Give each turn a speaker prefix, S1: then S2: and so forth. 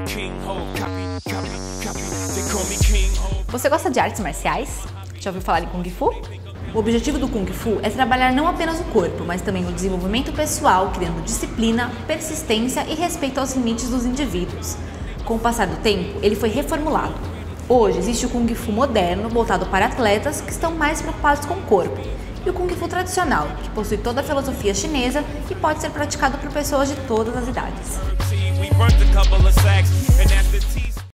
S1: Você gosta de artes marciais? Já ouviu falar em Kung Fu? O objetivo do Kung Fu é trabalhar não apenas o corpo, mas também o desenvolvimento pessoal, criando disciplina, persistência e respeito aos limites dos indivíduos. Com o passar do tempo, ele foi reformulado. Hoje existe o Kung Fu moderno, voltado para atletas que estão mais preocupados com o corpo, e o Kung Fu tradicional, que possui toda a filosofia chinesa e pode ser praticado por pessoas de todas as idades.